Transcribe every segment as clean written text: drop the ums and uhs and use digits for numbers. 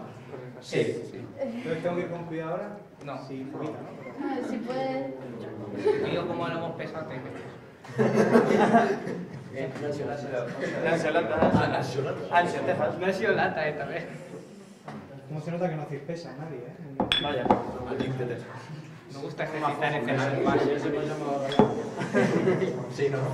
Sí. ¿Entonces tengo que ir con cuidado ahora? No. Sí, poquito, ¿no? Si puedes. Digo como lo hemos pesado. No ha sido lata esta vez. ¿Cómo se nota que no hacéis pesa a nadie, Vaya. Me gusta ejercitar en el Sí, no.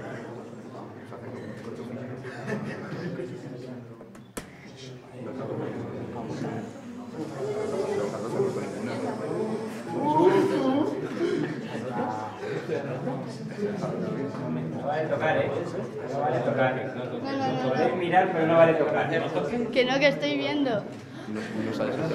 No vale tocar, ¿eh? No vale tocar. No. Podéis mirar, pero no vale tocar. Que no, que estoy viendo. No sales de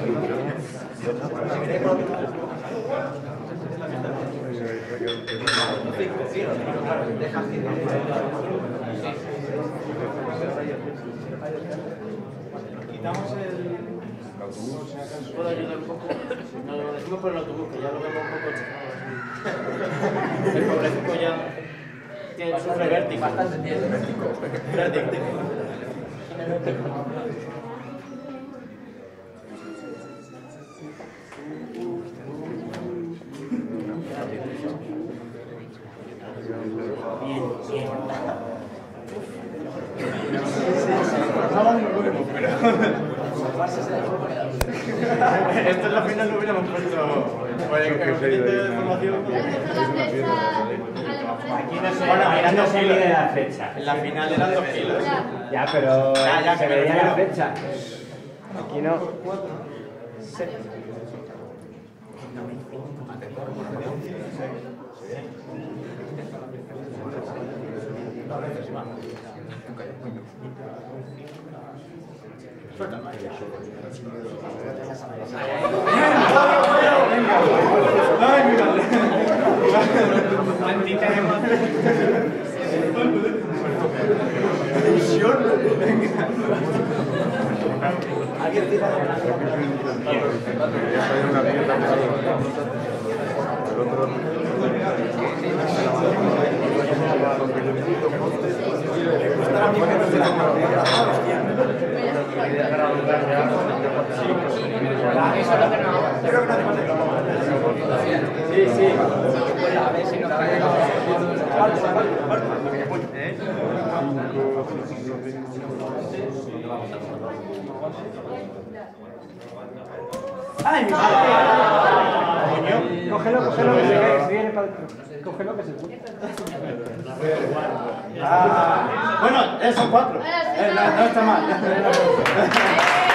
Quitamos el... ¿Puedo ayudar un poco? No, lo decimos por el autobús, que ya lo vemos un poco chafado. El pobrecito ya tiene sufre vértigo. Bastante tiene vértigo. Esto en la final lo hubiéramos puesto por el coeficiente de formación. Aquí no se mide la fecha. En la final eran 2 kilos. Ya, pero Ya, se que me veía la refiero. fecha. Aquí no. Sí. A ver si nos cae. ¡Ay, mi madre! Cógelo, que se viene para adentro. Cógelo, que se viene. Bueno, esos 4. No está mal.